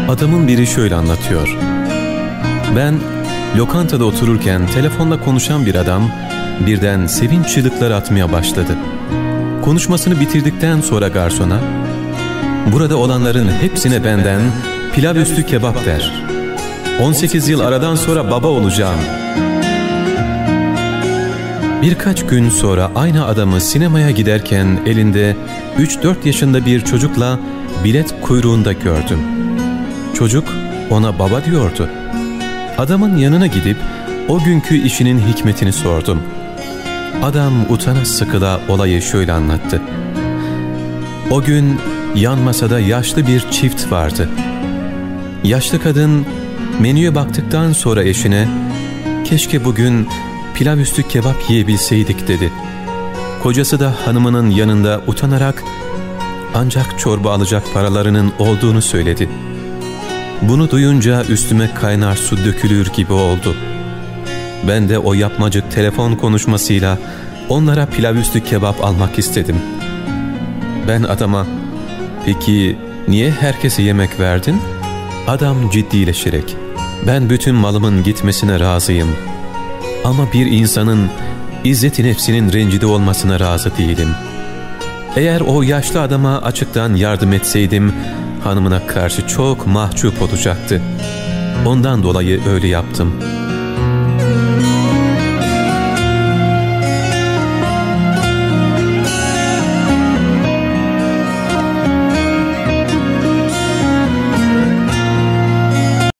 Adamın biri şöyle anlatıyor. Ben lokantada otururken telefonla konuşan bir adam birden sevinç çığlıkları atmaya başladı. Konuşmasını bitirdikten sonra garsona, "Burada olanların hepsine benden pilav üstü kebap der. 18 yıl aradan sonra baba olacağım." Birkaç gün sonra aynı adamı sinemaya giderken elinde 3-4 yaşında bir çocukla bilet kuyruğunda gördüm. Çocuk ona baba diyordu. Adamın yanına gidip o günkü işinin hikmetini sordum. Adam utana sıkıla olayı şöyle anlattı. O gün yan masada yaşlı bir çift vardı. Yaşlı kadın menüye baktıktan sonra eşine, "Keşke bugün pilav üstü kebap yiyebilseydik," dedi. Kocası da hanımının yanında utanarak ancak çorba alacak paralarının olduğunu söyledi. Bunu duyunca üstüme kaynar su dökülür gibi oldu. Ben de o yapmacık telefon konuşmasıyla onlara pilav üstü kebap almak istedim. Ben adama, "Peki niye herkese yemek verdin?" Adam ciddileşerek, "Ben bütün malımın gitmesine razıyım. Ama bir insanın izzet-i nefsinin rencide olmasına razı değilim. Eğer o yaşlı adama açıktan yardım etseydim, hanımına karşı çok mahcup olacaktı. Ondan dolayı öyle yaptım."